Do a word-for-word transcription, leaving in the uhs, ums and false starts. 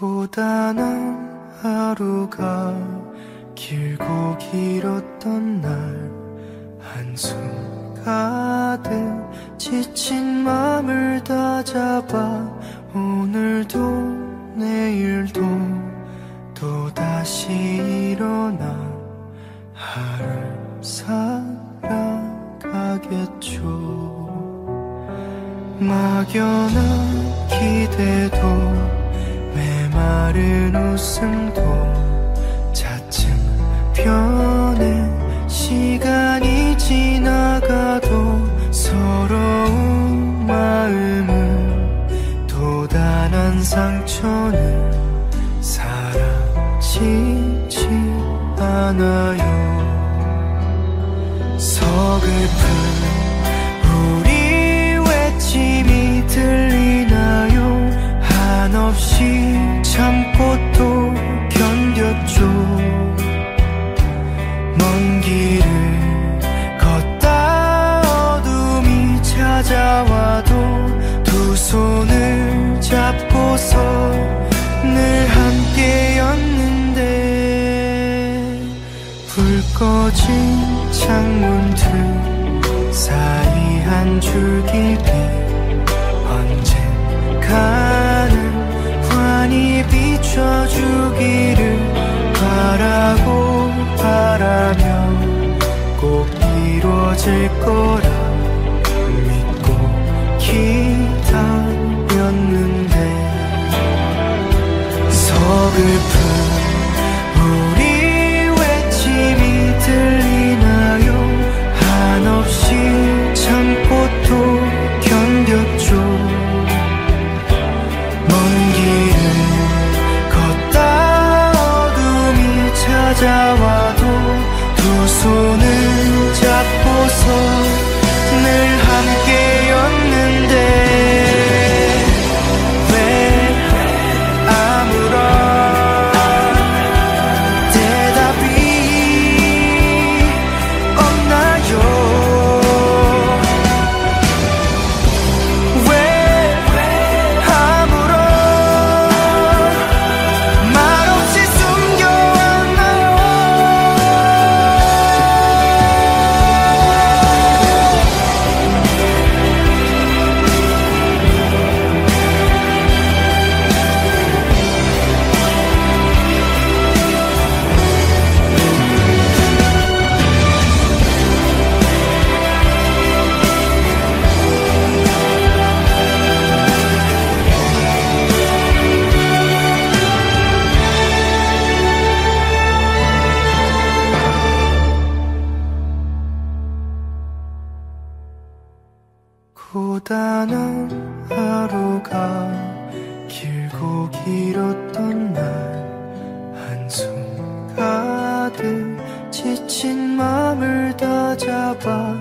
고단한 하루가 길고 길었던 날 한숨 가득 지친 맘을 다잡아 오늘도 내일도 또다시 일어나 하루를 살아가겠죠. 막연한 기대도 메마른 웃음도 차츰 변해 시간이 지나가도 서러운 마음은 또 단 한 상처는 사라지지 않아요. 서글픈 우리 외침이 들리나요? 한없이 참고 또 견뎠죠. 먼 길을 걷다 어둠이 찾아와도 두 손을 잡고서 늘 함께였는데 불 꺼진 창문들 사이 한 줄기 빛 언젠가는 환히 비춰주기를 바라고 바라며 꼭 이루어질 거라 믿고 기다렸는데 서글픈 우리 외침이 들리나요? 한없이 참고 또 견뎠죠. 먼 길을 걷다 어둠이 찾아와도 두 손을 잡고서 늘 함께였는데 왜 아무런 대답이 없나요? 왜 아무런 말 없이 숨겨왔나요? 고단한 하루가 길고 길었던 날 한숨 가득 지친 맘을 다잡아